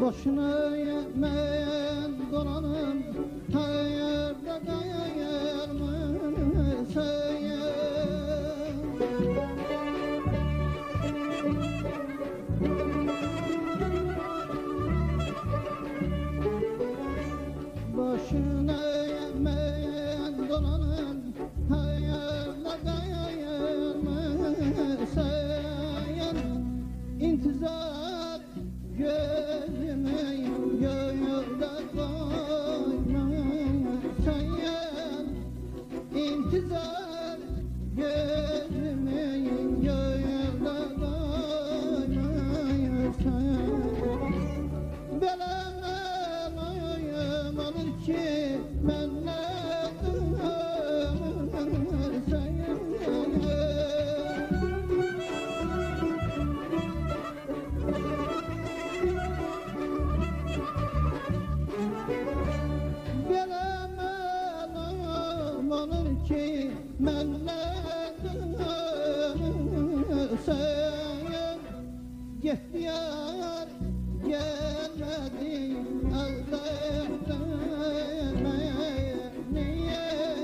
Başına yemeyen donanım hayırda dayar mı sen? Başına yemeyen donanım hayırda dayar mı sen? İntizar gözümü göğde koyma sen. İntizar gözümü göğde koyma sen. Belemem olur ki mennetim sen. Belemem olur ki mennetim sen. Gehtiyar gelmedi aldattın niye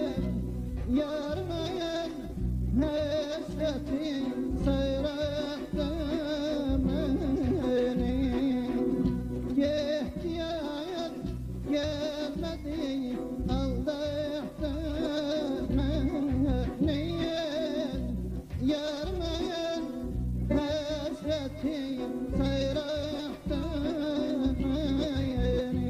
yarmayan hasretin sayrattın beni. Gehtiyar gelmedi aldattın niye yarmayan hasretin sayrattın beni.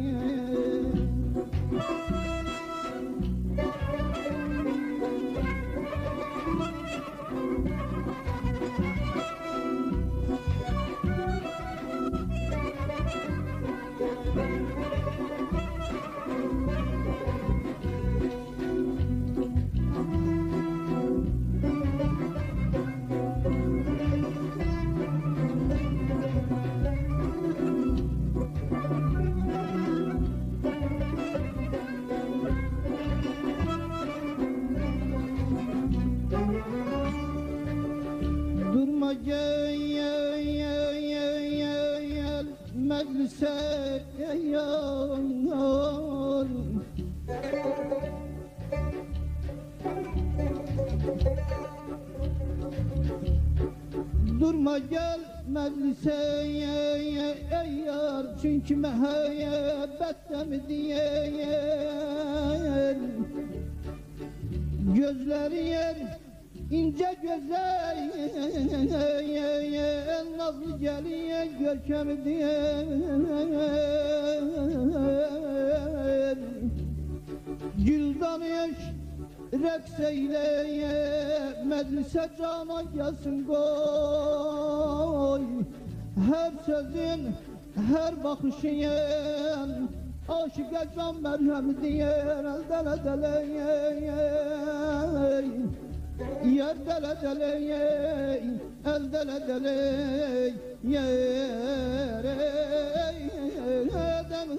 Durma gel meclise yar. Durma gel meclise yar, çünkü mehabbette mi diyer. Gözleri yer ince güzel, nazlı geliye görkem diyer. Güldan yaş reks eyleye, meclise cana gelsin koy. Her sözün her bakışın aşık can merhem diyer. Eldele dele yer dele dele el dele dele yer edem.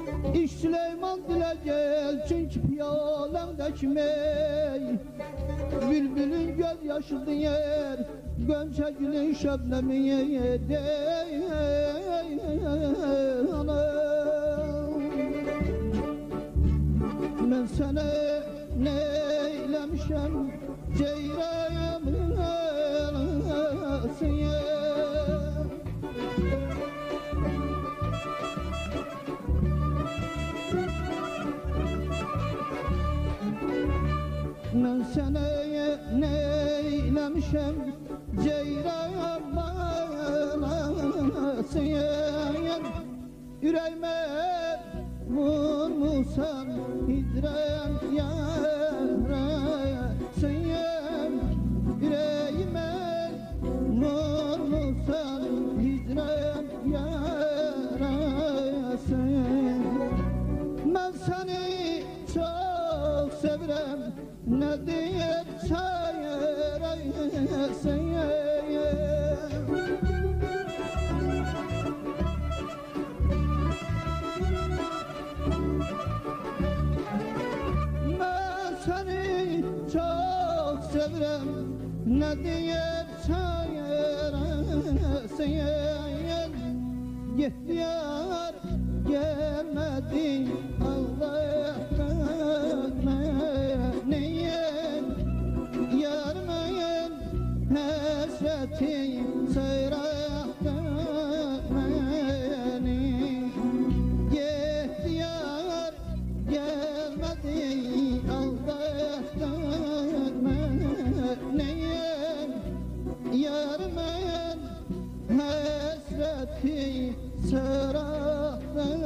İş Süleyman dile gel çünkü piyalemdeki mey bülbülün gözyaşı diyer Gönçe gülün şebnemi yedi anam Ben sana neylemişem Ceyran'ım anasıya Ben sana neylemişem Ceyran'ım anasıya Yüreğime vurmuşsan hidren yarasıyım Yüreğime vurmuşsan hidren yarasıyım Ben seni çok sevirem ne diye çayırasıyım çok sevirem ne diye çayırasıyım Gihtiyar gelmedi Allah'tan niye yarmayın hasreti sayraktan beni Gihtiyar gelmedi Allah'tan neyim yarmen hasreti sıradan